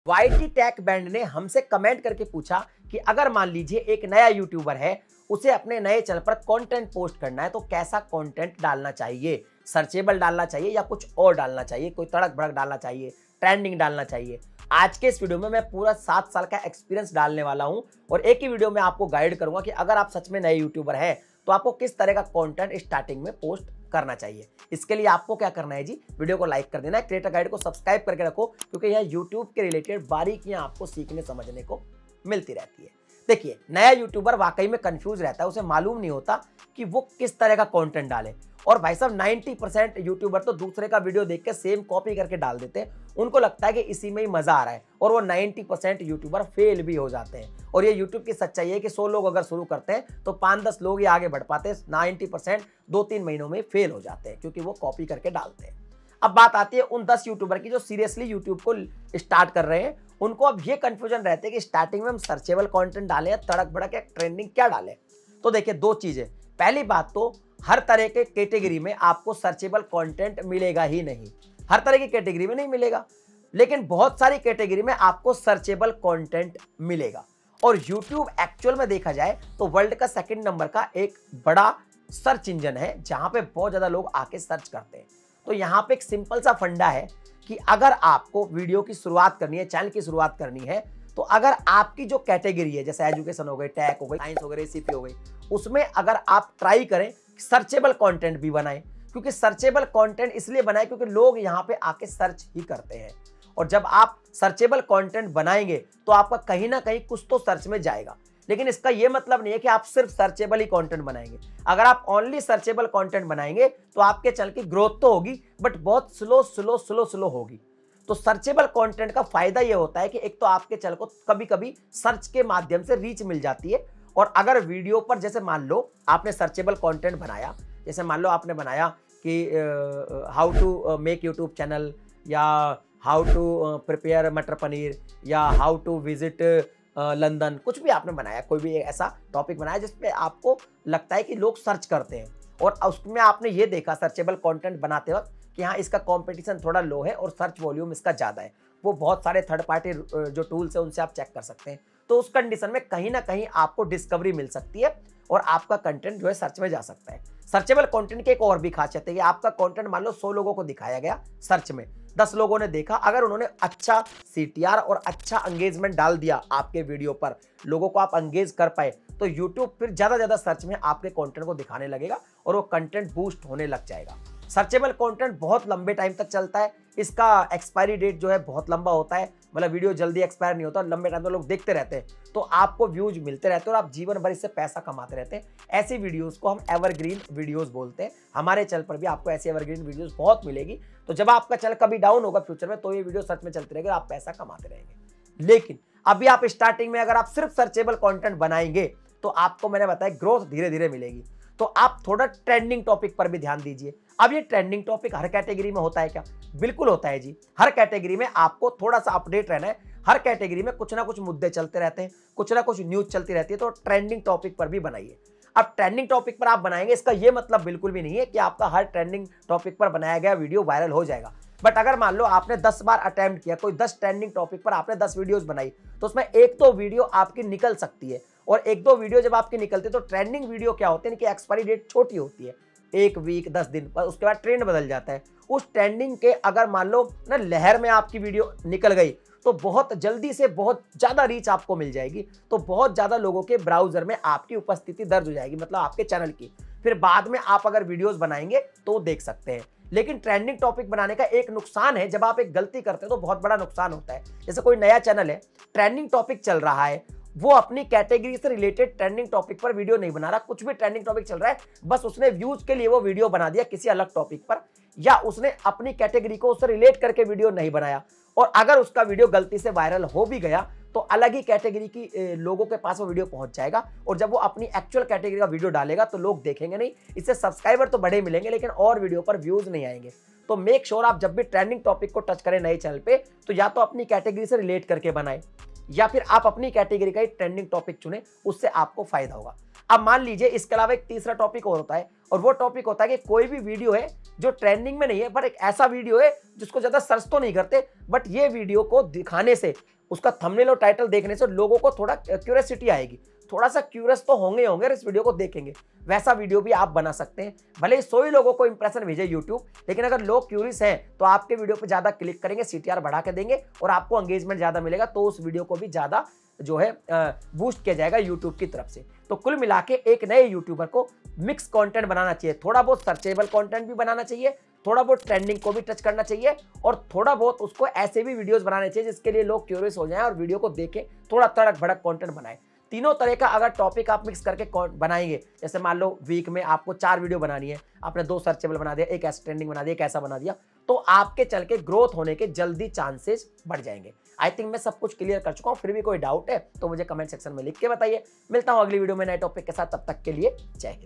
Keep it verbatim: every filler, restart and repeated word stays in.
Y T take band ने हमसे comment करके पूछा कि अगर मान लीजिए एक नया यूट्यूबर है, उसे अपने नए चैनल पर कंटेंट पोस्ट करना है तो कैसा कंटेंट डालना चाहिए, सर्चेबल डालना चाहिए या कुछ और डालना चाहिए, कोई तड़क भड़क डालना चाहिए, ट्रेंडिंग डालना चाहिए। आज के इस वीडियो में मैं पूरा सात साल का एक्सपीरियंस डालने वाला हूं और एक ही वीडियो में आपको गाइड करूंगा कि अगर आप सच में नए यूट्यूबर हैं तो आपको किस तरह का कंटेंट स्टार्टिंग में पोस्ट करना चाहिए। इसके लिए आपको क्या करना है जी, वीडियो को लाइक कर देना है, क्रिएटर गाइड को सब्सक्राइब करके रखो क्योंकि यह यूट्यूब के रिलेटेड बारीकियां आपको सीखने समझने को मिलती रहती है। देखिए, नया यूट्यूबर वाकई में कंफ्यूज रहता है, उसे मालूम नहीं होता कि वो किस तरह का कंटेंट डाले। और भाई साहब नब्बे परसेंट यूट्यूबर तो दूसरे का वीडियो देख के सेम कॉपी करके डाल देते हैं, उनको लगता है कि इसी में ही मजा आ रहा है और वो नब्बे परसेंट यूट्यूबर फेल भी हो जाते हैं। और ये यूट्यूब की सच्चाई है कि सौ लोग अगर शुरू करते हैं तो पाँच दस लोग ही आगे बढ़ पाते हैं, नब्बे परसेंट दो तीन महीनों में फेल हो जाते हैं क्योंकि वो कॉपी करके डालते हैं। अब बात आती है उन दस यूट्यूबर की जो सीरियसली यूट्यूब को स्टार्ट कर रहे हैं। उनको अब ये कंफ्यूजन रहते हैं कि स्टार्टिंग में हम सर्चेबल कंटेंट डालें या तड़क भड़क या ट्रेंडिंग क्या डालें। तो देखिए, दो चीजें। पहली बात तो हर तरह के कैटेगरी में आपको सर्चेबल कंटेंट मिलेगा ही नहीं, हर तरह की कैटेगरी में नहीं मिलेगा, लेकिन बहुत सारी कैटेगरी में आपको सर्चेबल कंटेंट मिलेगा। और YouTube एक्चुअल में देखा जाए तो वर्ल्ड का सेकंड नंबर का एक बड़ा सर्च इंजन है जहां पे बहुत ज्यादा लोग आके सर्च करते हैं। तो यहाँ पे एक सिंपल सा फंडा है कि अगर आपको वीडियो की शुरुआत करनी है, चैनल की शुरुआत करनी है, तो अगर आपकी जो कैटेगरी है, जैसे एजुकेशन हो गई, टेक हो गई, साइंस हो गई, रेसिपी हो गई, उसमें अगर आप ट्राई करें सर्चेबल कंटेंट भी बनाएं, क्योंकि सर्चेबल कंटेंट इसलिए बनाएं क्योंकि लोग यहाँ पे आके सर्च ही करते हैं। और जब आप सर्चेबल कंटेंट बनाएंगे तो आपका कहीं ना कहीं कुछ तो सर्च में जाएगा, लेकिन इसका यह मतलब नहीं है कि आप सिर्फ सर्चेबल ही कंटेंट बनाएंगे। अगर आप ओनली सर्चेबल कंटेंट बनाएंगे तो आपके चैनल की ग्रोथ तो होगी बट बहुत स्लो स्लो स्लो स्लो होगी। तो सर्चेबल कंटेंट का फायदा यह होता है कि एक तो आपके चैनल को कभी कभी सर्च के माध्यम से रीच मिल जाती है। और अगर वीडियो पर जैसे मान लो आपने सर्चेबल कंटेंट बनाया, जैसे मान लो आपने बनाया कि how to make YouTube channel या how to prepare matar paneer या हाउ टू विजिट लंदन, कुछ भी आपने बनाया, कोई भी ऐसा टॉपिक बनाया जिसपे आपको लगता है कि लोग सर्च करते हैं और उसमें आपने ये देखा सर्चेबल कंटेंट बनाते वक्त कि हाँ इसका कंपटीशन थोड़ा लो है और सर्च वॉल्यूम इसका ज़्यादा है, वो बहुत सारे थर्ड पार्टी जो टूल्स है उनसे आप चेक कर सकते हैं। तो उस कंडीशन में कहीं ना कहीं आपको डिस्कवरी मिल सकती है और आपका कंटेंट जो है सर्च में जा सकता है। सर्चेबल कंटेंट की एक और भी खासियत है कि आपका कंटेंट मान लो सौ लोगों को दिखाया गया सर्च में, दस लोगों ने देखा, अगर उन्होंने अच्छा सी टी आर और अच्छा एंगेजमेंट डाल दिया आपके वीडियो पर, लोगों को आप एंगेज कर पाए, तो यूट्यूब फिर ज्यादा ज्यादा सर्च में आपके कंटेंट को दिखाने लगेगा और वो कंटेंट बूस्ट होने लग जाएगा। सर्चेबल कंटेंट बहुत लंबे टाइम तक चलता है, इसका एक्सपायरी डेट जो है बहुत लंबा होता है, मतलब वीडियो जल्दी एक्सपायर नहीं होता, लंबे टाइम तक लोग देखते रहते हैं, तो आपको व्यूज मिलते रहते हैं और आप जीवन भर इससे पैसा कमाते रहते हैं। ऐसी वीडियोस को हम एवरग्रीन वीडियोस बोलते हैं। हमारे चैनल पर भी आपको ऐसी एवरग्रीन वीडियोस बहुत मिलेगी। तो जब आपका चैनल कभी डाउन होगा फ्यूचर में तो ये वीडियो सर्च में चलती रहेगी और आप पैसा कमाते रहेंगे। लेकिन अभी आप स्टार्टिंग में अगर आप सिर्फ सर्चेबल कंटेंट बनाएंगे तो आपको मैंने बताया ग्रोथ धीरे धीरे मिलेगी। तो आप थोड़ा ट्रेंडिंग टॉपिक पर भी ध्यान दीजिए। अब ये ट्रेंडिंग टॉपिक हर कैटेगरी में होता है क्या? बिल्कुल होता है जी। हर कैटेगरी में आपको थोड़ा सा अपडेट रहना है। हर कैटेगरी में कुछ ना कुछ मुद्दे चलते रहते हैं, कुछ ना कुछ न्यूज चलती रहती है, तो ट्रेंडिंग टॉपिक पर भी बनाइए। अब ट्रेंडिंग टॉपिक पर आप बनाएंगे, इसका यह मतलब बिल्कुल भी नहीं है कि आपका हर ट्रेंडिंग टॉपिक पर बनाया गया वीडियो वायरल हो जाएगा। बट अगर मान लो आपने दस बार अटेम्प्ट किया, कोई दस ट्रेंडिंग टॉपिक पर आपने दस वीडियोस बनाई, तो उसमें एक तो वीडियो आपकी निकल सकती है। और एक दो वीडियो जब आपकी निकलती है तो ट्रेंडिंग वीडियो क्या होते हैं कि एक्सपायरी डेट छोटी होती है, एक वीक दस दिन पर, उसके बाद ट्रेंड बदल जाता है। उस ट्रेंडिंग के अगर मान लो ना लहर में आपकी वीडियो निकल गई तो बहुत जल्दी से बहुत ज्यादा रीच आपको मिल जाएगी, तो बहुत ज्यादा लोगों के ब्राउजर में आपकी उपस्थिति दर्ज हो जाएगी, मतलब आपके चैनल की। फिर बाद में आप अगर वीडियोस बनाएंगे तो देख सकते हैं। लेकिन ट्रेंडिंग टॉपिक बनाने का एक नुकसान है, जब आप एक गलती करते हैं तो बहुत बड़ा नुकसान होता है। जैसे कोई नया चैनल है, ट्रेंडिंग टॉपिक चल रहा है, वो अपनी कैटेगरी से रिलेटेड ट्रेंडिंग टॉपिक पर वीडियो नहीं बना रहा, कुछ भी ट्रेंडिंग टॉपिक चल रहा है, बस उसने व्यूज के लिए वो वीडियो बना दिया किसी अलग टॉपिक पर, या उसने अपनी कैटेगरी को उससे रिलेट करके वीडियो नहीं बनाया। और अगर उसका वीडियो गलती से वायरल हो भी गया तो अलग ही कैटेगरी की लोगों के पास वो वीडियो पहुंच जाएगा और जब वो अपनी एक्चुअल कैटेगरी का वीडियो डालेगा तो लोग देखेंगे नहीं, इससे सब्सक्राइबर तो बड़े मिलेंगे लेकिन और वीडियो पर व्यूज नहीं आएंगे। तो मेक श्योर आप जब भी ट्रेंडिंग टॉपिक को टच करें नए चैनल पे तो या तो अपनी कैटेगरी से रिलेट करके बनाएं या फिर आप अपनी कैटेगरी का ही ट्रेंडिंग टॉपिक चुने, उससे आपको फायदा होगा। अब मान लीजिए इसके अलावा एक तीसरा टॉपिक और होता है, और वो टॉपिक होता है कि कोई भी वीडियो है जो ट्रेंडिंग में नहीं है, पर एक ऐसा वीडियो है जिसको ज्यादा सर्च तो नहीं करते, बट ये वीडियो को दिखाने से, उसका थंबनेल और टाइटल देखने से लोगों को थोड़ा क्यूरियोसिटी आएगी, थोड़ा सा क्यूरियस तो होंगे होंगे इस वीडियो को देखेंगे। वैसा वीडियो भी आप बना सकते हैं। भले ही सौ ही लोगों को इंप्रेशन भेजे यूट्यूब, लेकिन अगर लोग क्यूरियस हैं तो आपके वीडियो पे ज्यादा क्लिक करेंगे, सीटीआर बढ़ा के देंगे और आपको एंगेजमेंट ज्यादा मिलेगा, तो उस वीडियो को भी ज्यादा जो है बूस्ट किया जाएगा यूट्यूब की तरफ से। तो कुल मिला के एक नए यूट्यूबर को मिक्स कंटेंट बनाना चाहिए, थोड़ा बहुत सर्चेबल कंटेंट भी बनाना चाहिए, थोड़ा बहुत ट्रेंडिंग को भी टच करना चाहिए, और थोड़ा बहुत उसको ऐसे भी वीडियोस बनाने चाहिए जिसके लिए लोग क्यूरियस हो जाएं और वीडियो को देखें, थोड़ा तड़क भड़क कंटेंट बनाएं। तीनों तरह का अगर टॉपिक आप मिक्स करके बनाएंगे, जैसे मान लो वीक में आपको चार वीडियो बनानी है, आपने दो सर्चेबल बना दिया, एक ऐसा ट्रेंडिंग बना दिया, एक ऐसा बना दिया, तो आपके चल के ग्रोथ होने के जल्दी चांसेस बढ़ जाएंगे। आई थिंक मैं सब कुछ क्लियर कर चुका हूं। फिर भी कोई डाउट है तो मुझे कमेंट सेक्शन में लिख के बताइए। मिलता हूं अगली वीडियो में नए टॉपिक के साथ, तब तक के लिए जय हिंद।